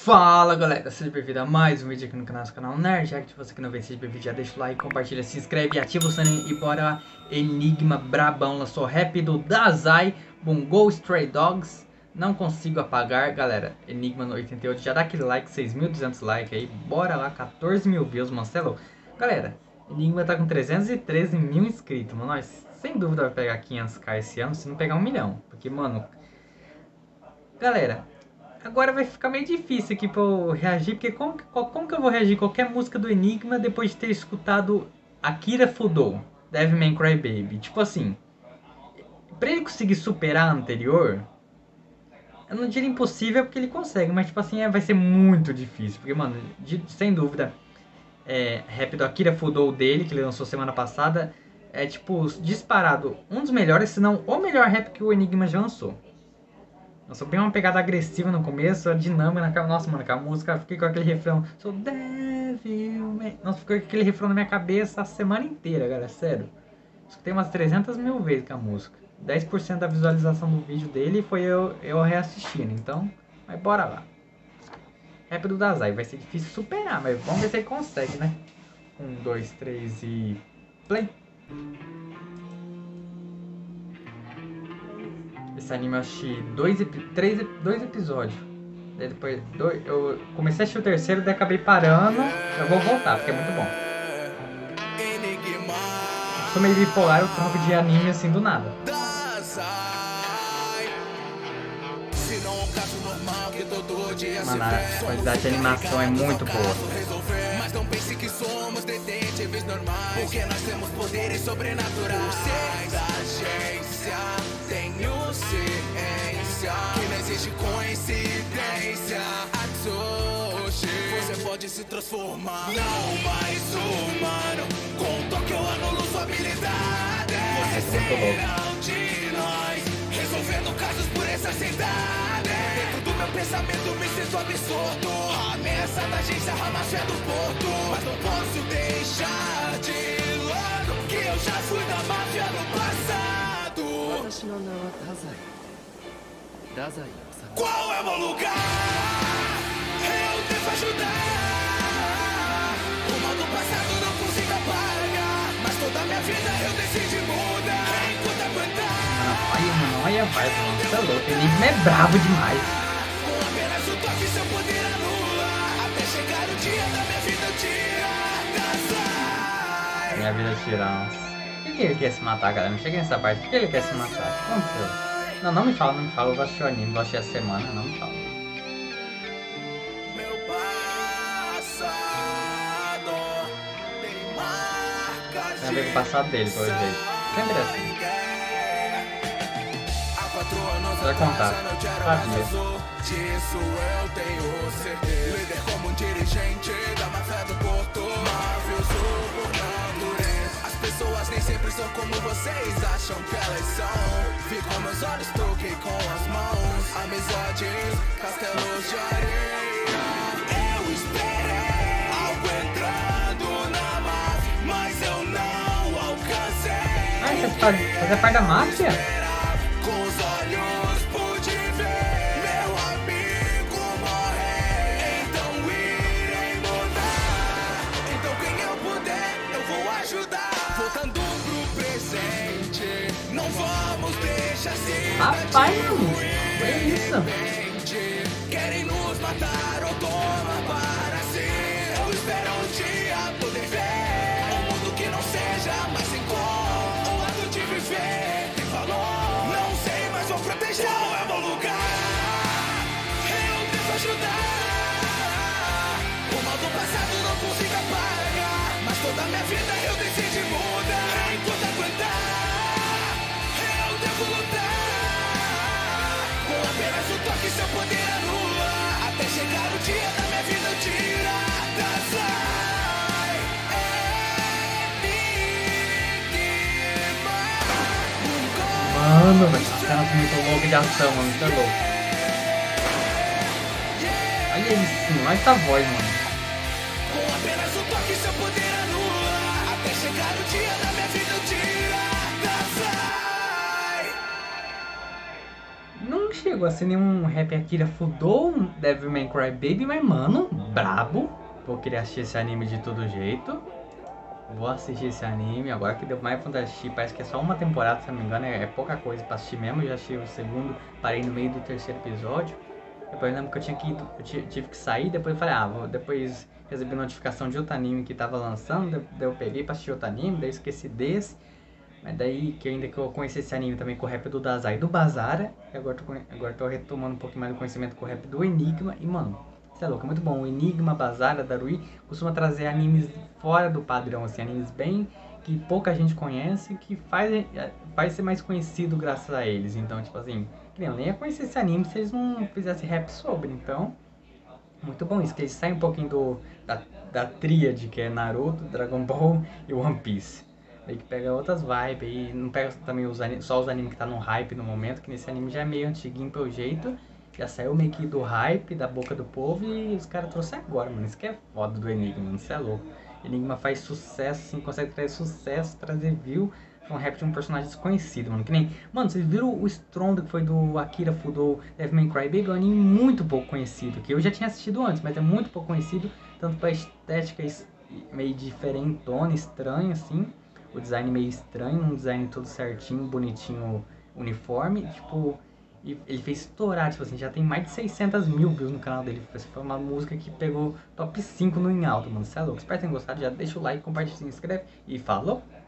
Fala galera, seja bem-vindo a mais um vídeo aqui no canal Nerd. Já que você que não vê, seja bem-vindo, já deixa o like, compartilha, se inscreve, ativa o sininho e bora lá. Enigma brabão, lançou rap do Dazai, Bungo Stray Dogs. Não consigo apagar, galera. Enigma no 88, já dá aquele like, 6.200 likes aí, bora lá, 14 mil views, Marcelo. Galera, Enigma tá com 313 mil inscritos, mano. Nós sem dúvida vai pegar 500k esse ano, se não pegar 1 milhão. Porque, mano, galera, agora vai ficar meio difícil aqui pra eu reagir, porque como que eu vou reagir qualquer música do Enigma depois de ter escutado Akira Fudou, Devilman Crybaby? Tipo assim, pra ele conseguir superar a anterior, eu não diria impossível porque ele consegue, mas tipo assim, vai ser muito difícil. Porque, mano, sem dúvida, rap do Akira Fudou dele, que ele lançou semana passada, é tipo, disparado, um dos melhores, se não o melhor rap que o Enigma já lançou. Nossa, bem uma pegada agressiva no começo, a dinâmica, nossa, mano, com a música, fiquei com aquele refrão, sou devil, man. Nossa, ficou com aquele refrão na minha cabeça a semana inteira, galera, sério. Escutei umas 300 mil vezes com a música. 10% da visualização do vídeo dele foi eu reassistindo, então, mas bora lá. Rap do Dazai, vai ser difícil superar, mas vamos ver se ele consegue, né? 1, 2, 3 e... play! Esse anime eu assisti dois episódios. Daí depois eu comecei a assistir o terceiro, daí acabei parando. Eu vou voltar, porque é muito bom. Eu sou meio bipolar, eu troco de anime assim do nada. Mano, a qualidade de animação é muito boa. Mas não pense que somos detetives normais, porque nós temos poderes sobrenaturais. Agência, tenho ciência que não existe coincidência. Atsushi, você pode se transformar, não mais humano. Com toque eu anulo sua habilidade. Serão de nós, resolvendo casos por essa cidade. Dentro do meu pensamento me sinto absurdo. A ameaça da agência Hamas é do porto. Mas não posso deixar de lado que eu já fui da máfia no passado. Qual é o meu lugar? Eu devo ajudar. O mal do passado não consigo apagar, mas toda a minha vida eu decidi mudar. Enquanto aguentar. Olha, vai, mano, você é louco. O Enigma é brabo demais. Com apenas o toque seu poder anula, até chegar o dia da minha vida tirar. Minha vida tirar. Por que ele quer se matar, galera? Não cheguei nessa parte. Por que ele quer se matar? O que aconteceu? Não me fala, Eu vou assistir o anime, vou assistir essa semana, não me fala. Meu passado tem marcas. Tem a ver com o passado dele, pelo jeito. Sempre assim. Vai contar. Sabia. Disso eu tenho certeza. Líder como um dirigente da máfia do porto. Mafioso por natureza. As pessoas nem sempre são como vocês acham que elas são. Vi com meus olhos, toquei com as mãos. Amizades, castelos de areia. Eu esperei algo entrando na máfia, mas eu não alcancei. Ah, você faz parte da máfia? Com os olhos pude ver meu amigo morrer. Então irei mudar. Então quem eu puder eu vou ajudar. Voltando pro presente, não vamos deixar se Rapaz, que isso? querem nos matar ou tomar para si. Eu espero um dia poder ver um mundo que não seja mais igual. Um lado de viver tem valor. Não sei, mas vou proteger. Qual é meu lugar? Eu devo ajudar. O mal do passado não consigo apagar, mas toda a minha vida eu decidi mudar. Enquanto aguentar, eu devo lutar. Com apenas o toque seu poder anula, até chegar o dia da minha vida eu tirar das Mano, vai ser cena muito louca de ação, mano, muito louco. Olha isso, olha essa voz, mano. Com apenas o toque seu poder anula, até chegar o dia da minha vida eu tirar das chegou a ser nenhum rap Akira Fudou, Devilman Crybaby, mas mano, brabo. Vou querer assistir esse anime de todo jeito. Vou assistir esse anime, agora que deu mais vontade de assistir, parece que é só uma temporada, se não me engano, é pouca coisa pra assistir mesmo. Eu já assisti o segundo, parei no meio do terceiro episódio. Depois eu lembro que eu tive que sair, depois eu falei, depois recebi notificação de outro anime que tava lançando, daí eu peguei pra assistir outro anime, daí eu esqueci desse. Mas daí que eu conheci esse anime também com o rap do Dazai e do Bazara, e agora tô retomando um pouquinho mais do conhecimento com o rap do Enigma, e mano, isso é louco, é muito bom. O Enigma, Bazara, Darui costuma trazer animes fora do padrão, assim, animes bem que pouca gente conhece, que faz ser mais conhecido graças a eles. Então, tipo assim, que nem eu nem ia conhecer esse anime se eles não fizessem rap sobre. Então, muito bom isso, que eles saem um pouquinho da tríade que é Naruto, Dragon Ball e One Piece. Meio que pega outras vibes aí, não pega também só os animes que tá no hype no momento, que nesse anime já é meio antiguinho pelo jeito. Já saiu meio que do hype, da boca do povo, e os caras trouxeram agora, mano. Isso que é foda do Enigma, mano. Isso é louco. Enigma faz sucesso, assim, consegue trazer sucesso, trazer view. Foi um rap de um personagem desconhecido, mano. Que nem. Mano, vocês viram o Strong que foi do Akira Fudou Devilman Crybaby? É um anime muito pouco conhecido, que eu já tinha assistido antes, mas é muito pouco conhecido, tanto pra estética meio diferentona, estranha, assim. O design meio estranho, um design todo certinho, bonitinho, uniforme, tipo. E ele fez estourar, tipo assim, já tem mais de 600 mil views no canal dele. Foi uma música que pegou top 5 no Em Alto, mano. Cê é louco. Espero que tenham gostado. Já deixa o like, compartilha, se inscreve e falou!